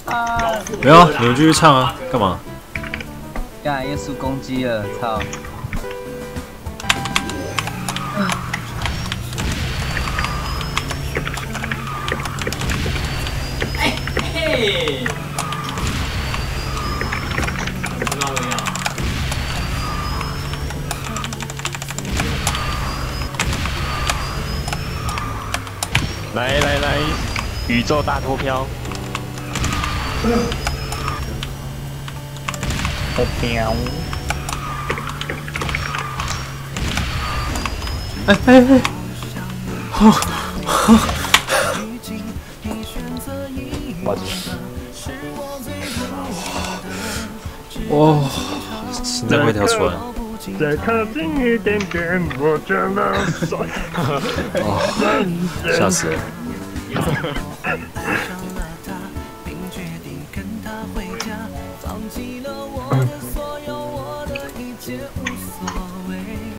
没有，你们继续唱啊，干嘛？ 干耶稣攻击了，操！ 哎嘿，知道没有？ 来来来，宇宙大脱飘！脱飘！ 哇，心脏快跳出来！ 再靠近一点点，我就能甩。 哦，吓死了！ 并决定跟他回家，放弃了我。